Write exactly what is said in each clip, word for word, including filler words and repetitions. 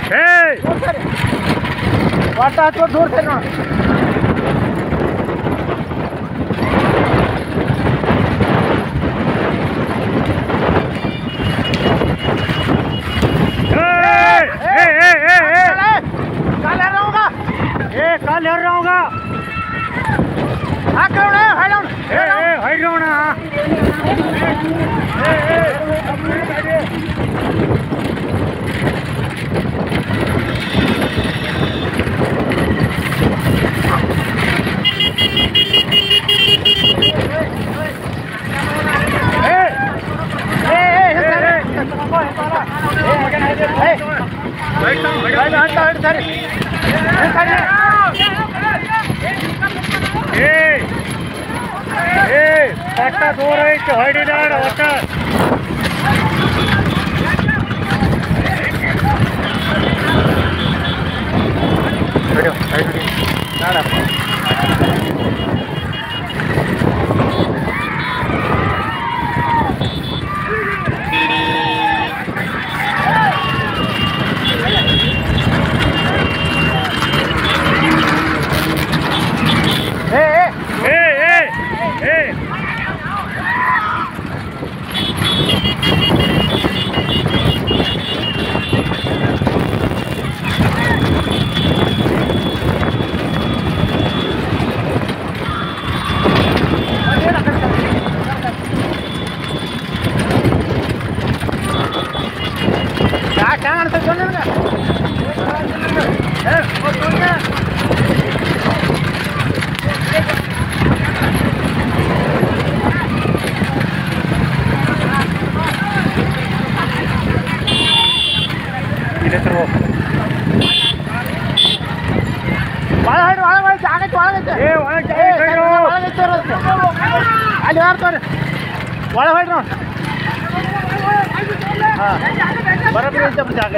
वाटा तो दूर से ना कल हर रहा होगा हाँ करो ना हाइड डाउन ए ए हाइड डाउन हाँ ए ए दूर है हॉइडिनार वाटर ಅಲ್ಲಿ ಯಾರ್ತಾರೆ ಒಳ ಹೊಯ್ರಿ ಹಾಂ ಬರೋಬ್ಬರಿ ಐತೆ ಜಾಗ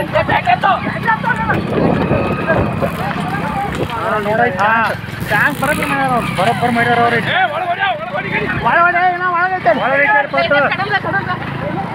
ನೋಡೈತೆ ಹಾಂ ಟ್ಯಾಂಕ್ ಬರೋಬ್ಬರಿ ಮಾಡ್ಯಾರ ಬರೋಬ್ಬರಿ ಮಾಡ್ಯಾರ ಅವ್ರಿಗೆ ಒಳ ಹೊಡೆ ನಾ ಒಳಗೈತೆ ಒಳಗೈತೆ